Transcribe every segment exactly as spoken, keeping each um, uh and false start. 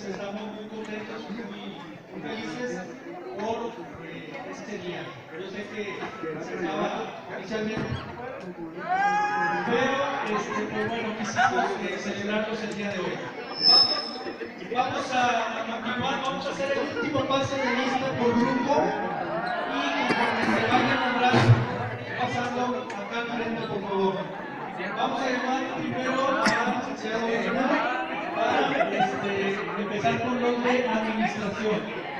estamos muy contentos y muy, muy felices por eh, este día. Yo sé que se acaba oficialmente, pero este, pues bueno, quisimos eh, celebrarlos el día de hoy. Vamos, vamos a, a continuar, vamos a hacer el último pase de lista por grupo y conforme se vayan nombrando, pasando acá al frente, por favor. Vamos a llamar primero al licenciado Medina para este, empezar con los de administración.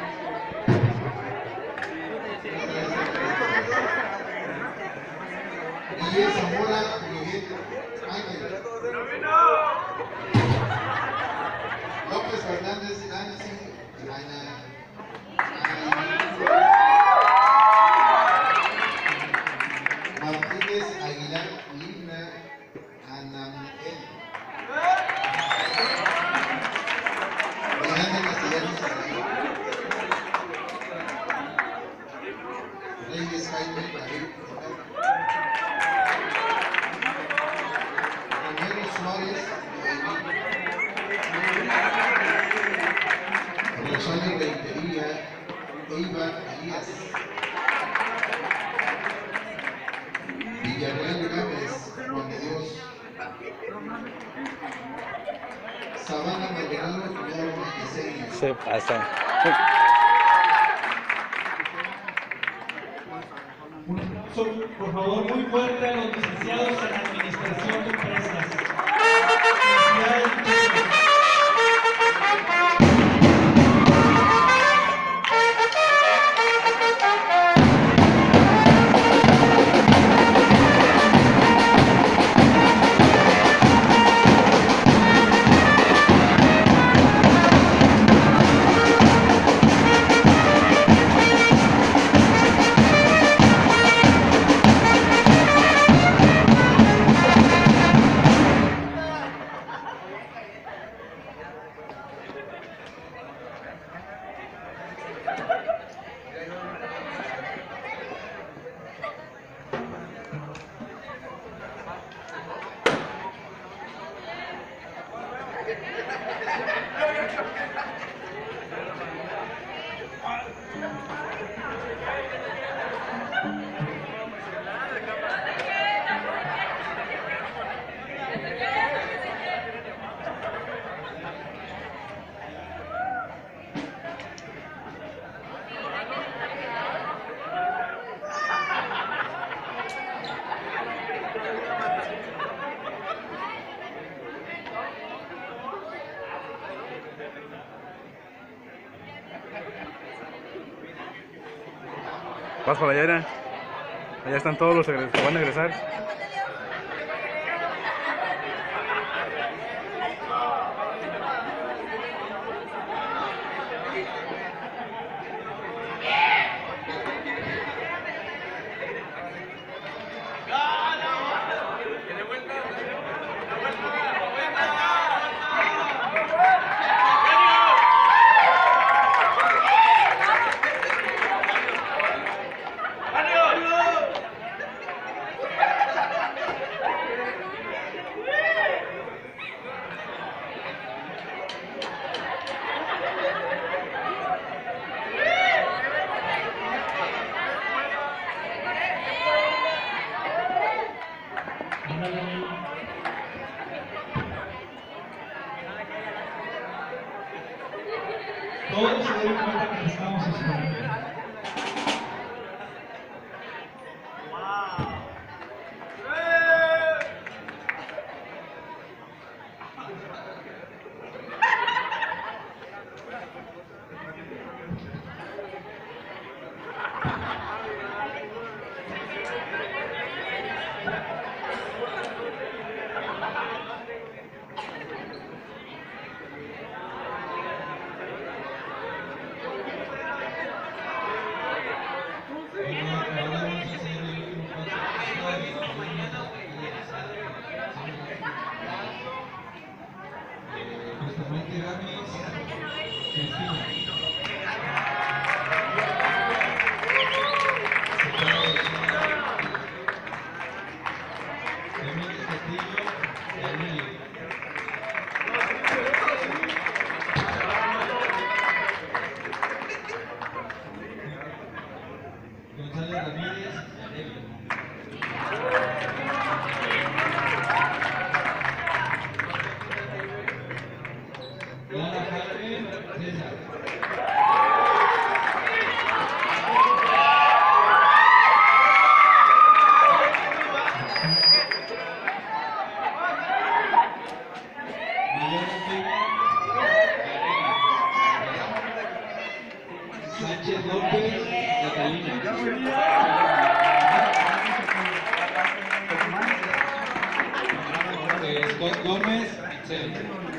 Miguel Zamora, Miguel Ángel. López Fernández, Nancy, Ana. Martínez Aguilar, Lina, Ana Miguel. Alejandra Castellanos, Reyes Jaime, David. Romero Suárez, Rosario Reitería, Iván Elías. Villarreal Gámez, Juan de Dios. Sabana Maldonado, Claudio Maquisegui. Se pasa. Un aplauso, por favor, muy fuerte a los licenciados en Administración de Empresas. Vas para allá, Ira. Allá están todos los que van a egresar. Todos se den cuenta que estamos haciendo. González Ramírez, Yaneli. Lara Jaime, César. Miguel Ortega, Karina. Sánchez López, Catalina. Eh, Scott Gómez, Itzel.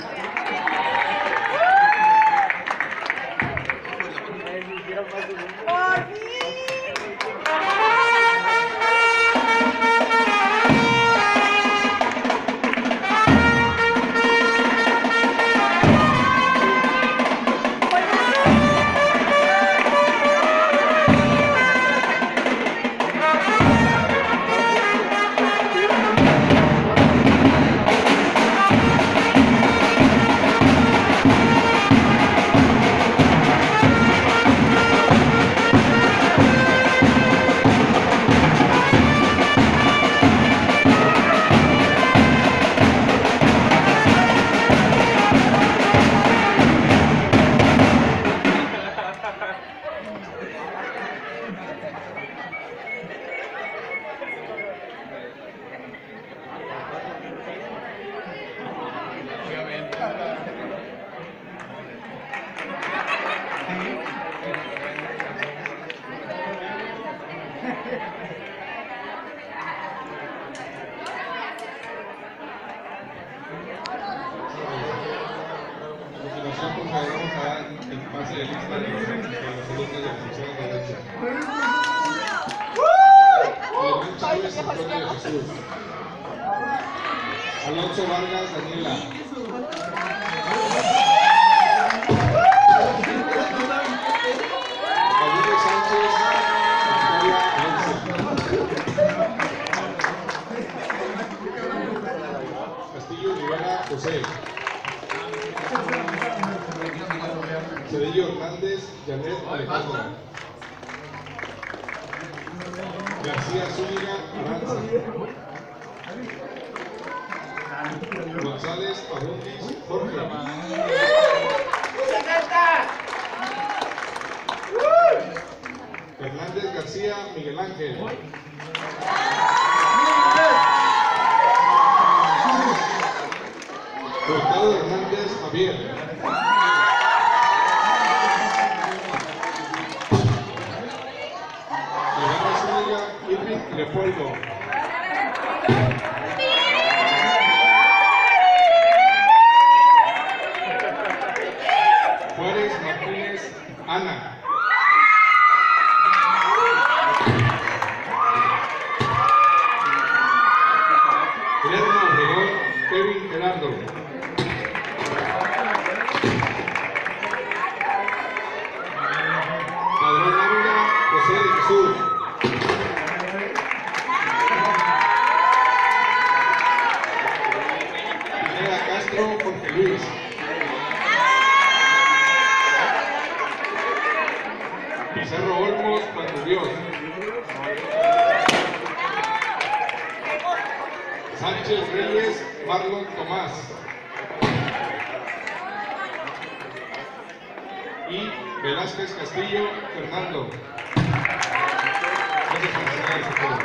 Alonso Vargas, Daniela. Gabriel Sánchez, Victoria Alonso. Castillo Rivera, José. Cedillo Hernández, Janet Alejandra. García Zúñiga, Aranza. González Abundis, Jorge. Fernández García, Miguel Ángel. Hurtado Hernández, Javier. Ibarra Zúñiga, Irving Leopoldo. Juárez Martínez, Ana. Lerma Obregón, Kevin Gerardo. Padrón Ávila, José de Jesús. Pineda Castro, Jorge Luis. Pizarro Olmos, Juan de Dios. Sánchez Reyes, Marlon Tomás. Y Velázquez Castillo, Fernando. Muchas felicidades a todos.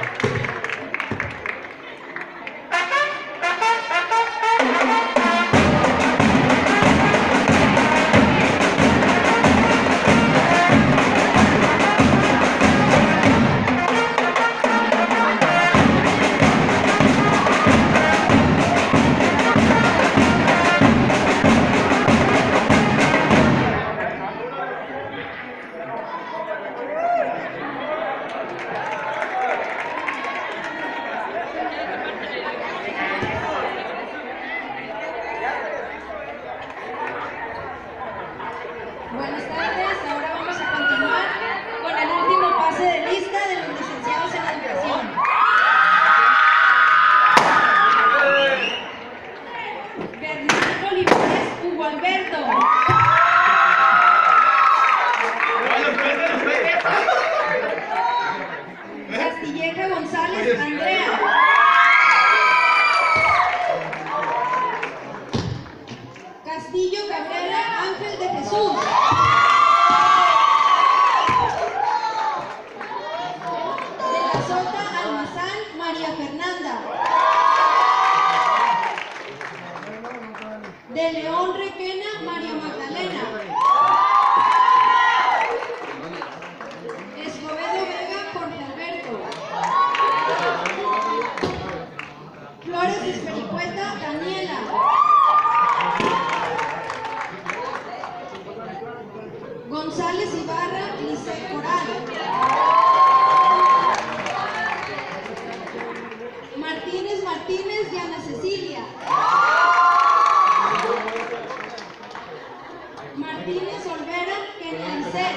Castilleja González Andrea. Castillo Cabrera Ángel de Jesús. De la Sota Almazán María Fernanda. De León Requena María Magdalena. Escobedo Vega Jorge Alberto. Flores Espericueta Daniela. González Ibarra Lisset Coral. Martínez Martínez Diana Cecilia. Martínez Olvera Kenia Lisset.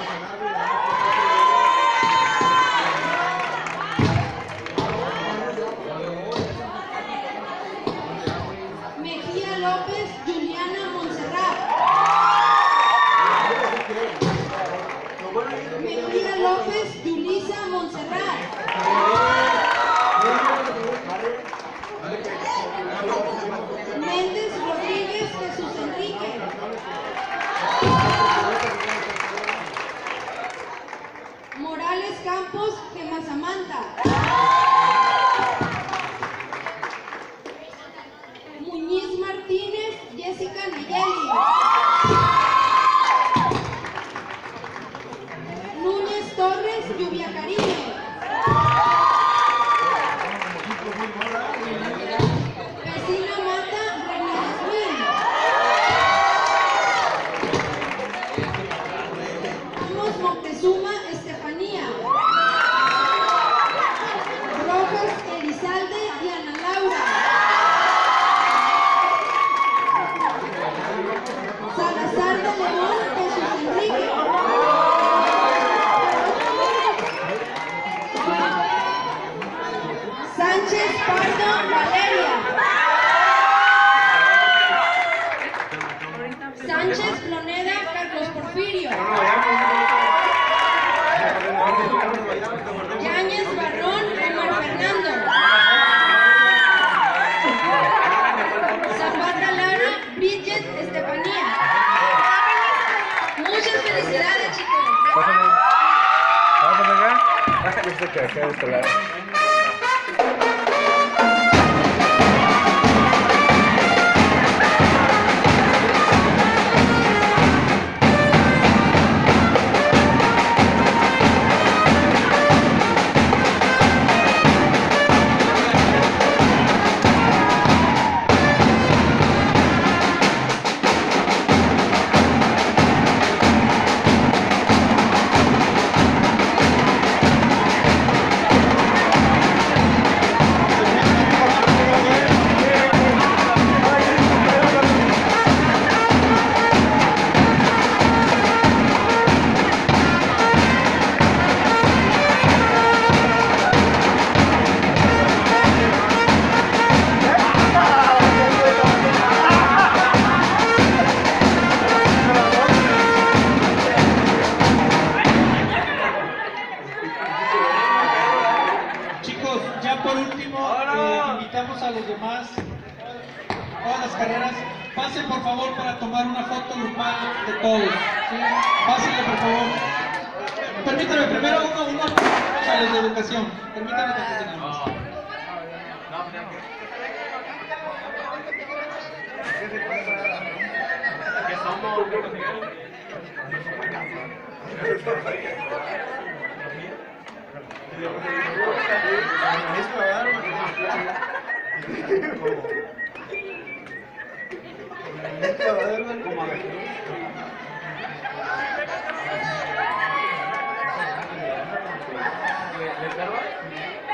Mejía López Juliana Montserrat. Mejía López Yulisa Montserrat. Méndez Rodríguez Jesús Enrique. Morales Campos Gemma Samantha. Muñiz Martínez Jessica Nayeli. Núñez Torres Lluvia Caribe. Vecina Mata Reina Yasmín. Ramos Moctezuma Estefanía. Rojas Elizalde Diana Laura. Salazar de León Jesús Enrique. Sánchez Pardo Valeria. Sánchez Ploneda Carlos Porfirio. Yáñez Barrón Omar Fernando. Zapata Lara Bridget Estefanía. Muchas felicidades, chicos. Pásame. Vamos acá. Este que acá de este lado. Chicos, ya por último, eh, invitamos a los demás, todas las carreras, pasen por favor para tomar una foto grupal de todos. ¿Sí? Pásenle por favor. Permítanme, primero uno, uno a los de educación. Permítanme que tenemos. ¿Le